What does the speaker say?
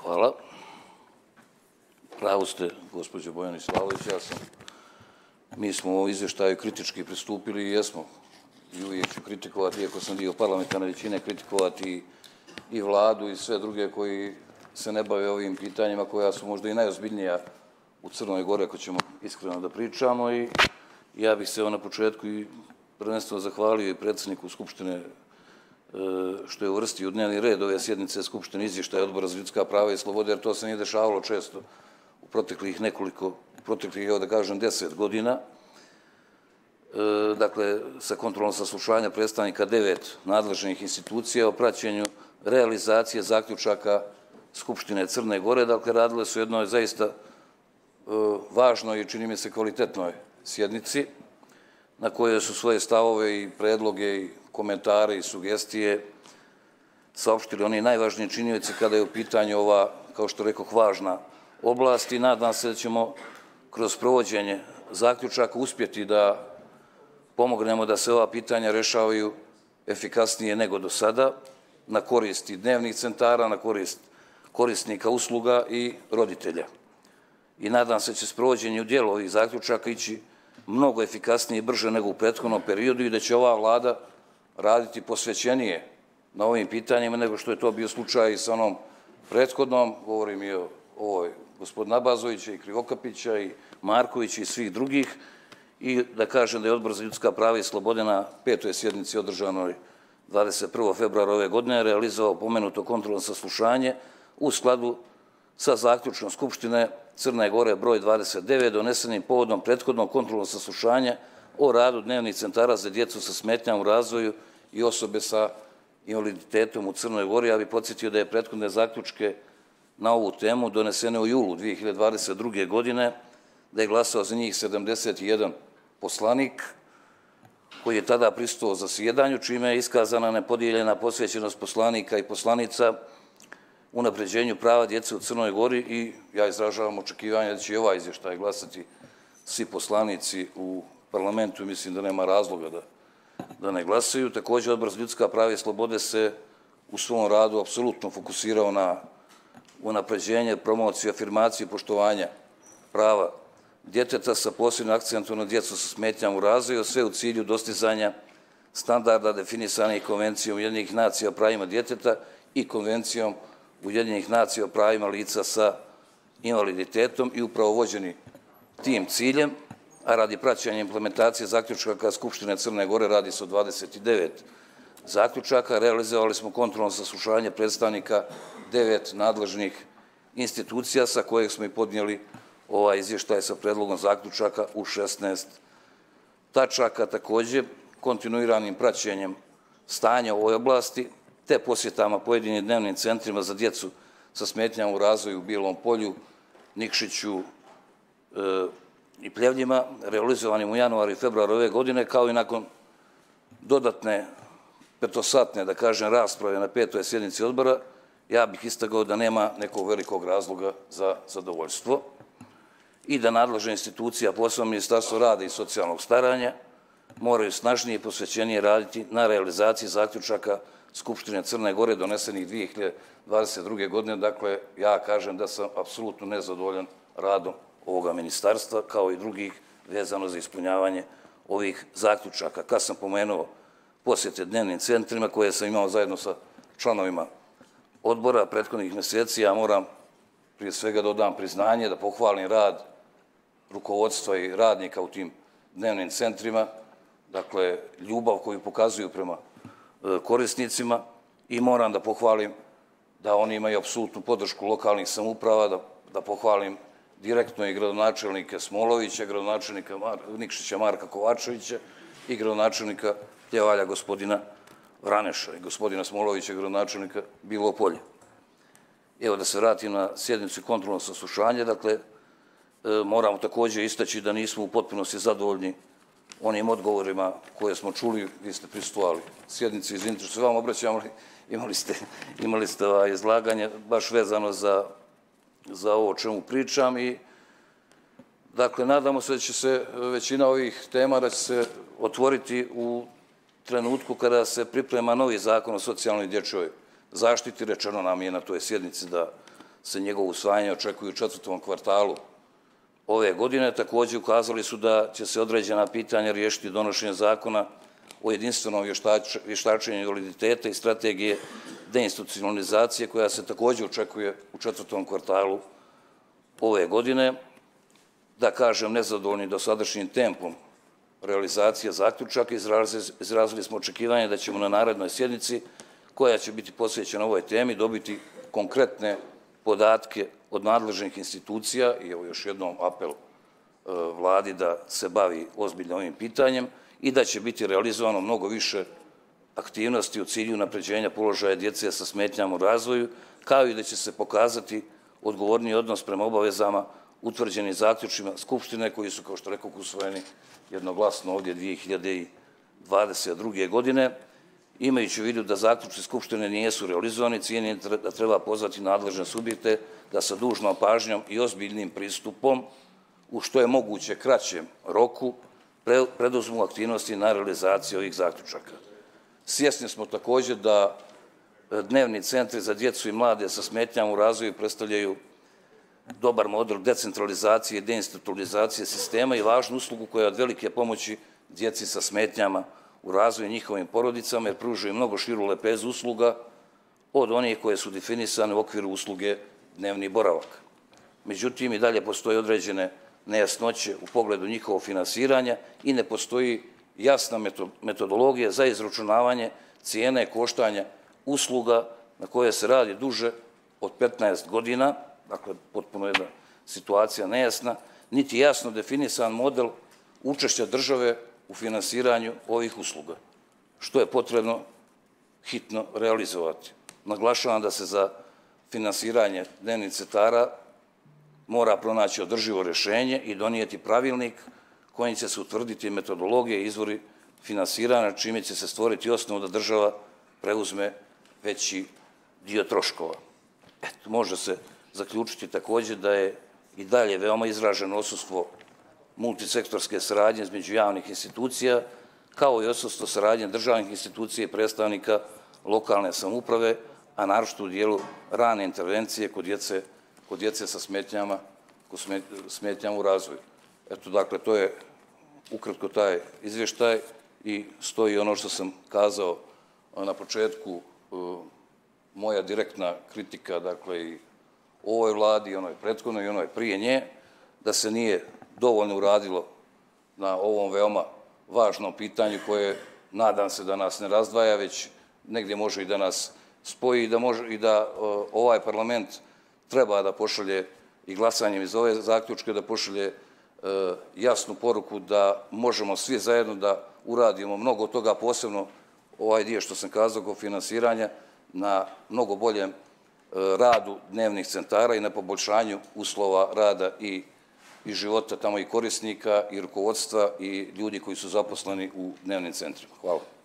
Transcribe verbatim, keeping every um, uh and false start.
Hvala. Pravo ste, gospođo Bojana Slavović, ja sam, mi smo u ovom izvještaju kritički pristupili i jesmo, i uvijek ću kritikovati, iako sam dio parlamentarne većine, kritikovati i vladu i sve druge koji se ne bave ovim pitanjima koja su možda i najozbiljnija u Crnoj Gori, ako ćemo iskreno da pričamo. I ja bih se na početku i prvenstveno zahvalio i predsjedniku Skupštine što je uvrstio u dnevni red ove sjednice Skupštine izvještaja Odbora za ljudska prava i slobode, jer to se nije dešavalo često u proteklih nekoliko, proteklih, evo da kažem, deset godina. Dakle, sa kontrolom saslušanja predstavnika devet nadležnih institucija o praćenju realizacije zaključaka Skupštine Crne Gore. Dakle, radile su jednoj zaista važnoj i, čini mi se, kvalitetnoj sjednici na kojoj su svoje stavove i predloge i komentare i sugestije saopštili oni najvažniji činioci kada je u pitanju ova, kao što rekoh, važna oblast, i nadam se da ćemo kroz provođenje zaključaka uspjeti da pomognemo da se ova pitanja rešavaju efikasnije nego do sada, na korist i dnevnih centara, na korist korisnika usluga i roditelja. I nadam se da će s provođenjem u djelo ovih zaključaka ići mnogo efikasnije i brže nego u prethodnom periodu i da će ova vlada raditi posvećenije na ovim pitanjima nego što je to bio slučaj i sa onom prethodnom, govorim i o ovoj gospodina Abazovića i Krivokapića i Markovića i svih drugih, i da kažem da je Odbor za ljudska prava i slobode na petoj sjednici održanoj dvadeset prvog februara ove godine realizovao pomenuto kontrolno saslušanje u skladu sa zaključkom Skupštine Crne Gore broj dvadeset devet donesenim povodom prethodnog kontrolnog saslušanja o radu dnevnih centara za djecu sa smetnjama u razvoju i osobe sa invaliditetom u Crnoj Gori. Ja bih podsjetio da je prethodne zaključke na ovu temu donesene u julu dve hiljade dvadeset druge godine, da je glasao za njih sedamdeset jedan poslanik koji je tada prisustvovao zasjedanju, čime je iskazana nepodijeljena posvećenost poslanika i poslanica unapređenju prava djece u Crnoj Gori, i ja izražavam očekivanje da će i ovaj izvještaj glasati svi poslanici u parlamentu i mislim da nema razloga da, da ne glasaju. Također, Odbor za ljudska prava i slobode se u svom radu apsolutno fokusirao na unapređenje, promociju, afirmaciju i poštovanja prava djeteta sa posebnim akcentom na djecu sa smetnjama u razvoju, sve u cilju dostizanja standarda definisanih Konvencijom Ujedinjenih nacija o pravima djeteta i Konvencijom Ujedinjenih nacija o pravima lica sa invaliditetom, i upravo vođeni tim ciljem, a radi praćenja implementacije zaključaka Skupštine Crne Gore, radi se o dvadeset devet zaključaka, realizovali smo kontrolno saslušanje predstavnika devet nadležnih institucija sa kojeg smo i podnijeli ovaj izvještaj sa predlogom zaključaka u šesnaest tačaka. Također, kontinuiranim praćenjem stanja u ovoj oblasti te posjetama pojedinim dnevnim centrima za djecu sa smetnjama u razvoju u Bijelom Polju, Nikšiću i Pljevljima, realizovanim u januaru i februaru ove godine, kao i nakon dodatne petosatne, da kažem, rasprave na petoj sjednici odbora, ja bih istakao da nema nekog velikog razloga za zadovoljstvo i da nadležne institucije, a posebno Ministarstvo rada i socijalnog staranja, moraju snažnije i posvećenije raditi na realizaciji zaključaka Skupštine Crne Gore donesenih dve hiljade dvadeset druge godine. Dakle, ja kažem da sam apsolutno nezadovoljan radom ovoga ministarstva, kao i drugih, vezano za ispunjavanje ovih zaključaka. Kad sam pomenuo posjete dnevnim centrima koje sam imao zajedno sa članovima odbora prethodnih mjeseci, ja moram prije svega da odam priznanje, da pohvalim rad rukovodstva i radnika u tim dnevnim centrima, dakle, ljubav koju pokazuju prema korisnicima, i moram da pohvalim da oni imaju apsolutnu podršku lokalnih samouprava, da, da pohvalim direktno i gradonačelnike Smolovića, gradonačelnika Mar, Nikšića Marka Kovačevića i gradonačelnika Pljevalja gospodina Vraneša i gospodina Smolovića, gradonačelnika Bilo Polje. Evo, da se vratim na sjednicu kontrolnog saslušanja. Dakle, moramo također istaći da nismo u potpunosti zadovoljni onim odgovorima koje smo čuli. Vi ste prisustvovali sjednici, izvinite što se vam obraćam, imali ste, imali ste izlaganje baš vezano za, za ovo o čemu pričam, i dakle, nadamo se da će se većina ovih tema da će se otvoriti u trenutku kada se priprema novi zakon o socijalnoj i dječjoj zaštiti. Rečeno nam je na toj sjednici da se njegovo usvajanje očekuje u četvrtom kvartalu ove godine. Također ukazali su da će se određena pitanja riješiti donošenjem zakona o jedinstvenom vještačenju invaliditeta i strategije deinstitucionalizacije koja se također očekuje u četvrtom kvartalu ove godine. Da kažem, nezadovoljni dosadašnjim tempom realizacije zaključaka, izrazili smo očekivanje da ćemo na narednoj sjednici, koja će biti posvećena ovoj temi, dobiti konkretne podatke od nadležnih institucija i evo još jednom apel vladi da se bavi ozbiljno ovim pitanjem i da će biti realizovano mnogo više aktivnosti u cilju unapređenja položaja djece sa smetnjama u razvoju, kao i da će se pokazati odgovorniji odnos prema obavezama utvrđenim zaključima Skupštine koji su, kao što rekao, usvojeni jednoglasno ovdje dvije hiljade dvadeset druge. godine. Imajući u vidu da zaključci Skupštine nijesu realizovani, cijenim da treba pozvati nadležne subjekte da sa dužnom pažnjom i ozbiljnim pristupom u što je moguće kraćem roku preduzmu aktivnosti na realizaciji ovih zaključaka. Svjesni smo također da dnevni centri za djecu i mlade sa smetnjama u razvoju predstavljaju dobar model decentralizacije i deinstitucionalizacije sistema i važnu uslugu koja je od velike pomoći djeci sa smetnjama u razvoju njihovim porodicama, jer pružaju mnogo širu lepezu usluga od onih koje su definisane u okviru usluge dnevni boravak. Međutim, i dalje postoje određene nejasnoće u pogledu njihovog finansiranja i ne postoji jasna metodologija za izračunavanje cijene koštanja usluga na koje se radi duže od petnaest godina, dakle, potpuno jedna situacija nejasna, niti jasno definisan model učešća države u finansiranju ovih usluga, što je potrebno hitno realizovati. Naglašavam da se za finansiranje dnevnih centara mora pronaći održivo rješenje i donijeti pravilnik kojim će se utvrditi metodologije i izvori finansiranja, čime će se stvoriti osnovu da država preuzme veći dio troškova. Eto, može se zaključiti također da je i dalje veoma izraženo odsustvo multisektorske saradnje između javnih institucija, kao i odsustvo saradnje državnih institucija i predstavnika lokalne samouprave, a naročito u dijelu rane intervencije kod djece, kod djece sa smetnjama, kod smetnjama u razvoju. Eto, dakle, to je ukratko taj izvještaj i stoji ono što sam kazao na početku, moja direktna kritika, dakle, i ovoj vladi, i onoj prethodnoj, i onoj prije nje, da se nije dovoljno uradilo na ovom veoma važnom pitanju koje, nadam se, da nas ne razdvaja, već negdje može i da nas spoji i da, može, i da o, ovaj parlament treba da pošalje i glasanjem iz ove zaključke da pošalje e, jasnu poruku da možemo svi zajedno da uradimo mnogo toga, posebno ovaj dio što sam kazao oko finansiranja, na mnogo boljem e, radu dnevnih centara i na poboljšanju uslova rada i i života tamo i korisnika, i rukovodstva, i ljudi koji su zaposleni u dnevnim centrima. Hvala.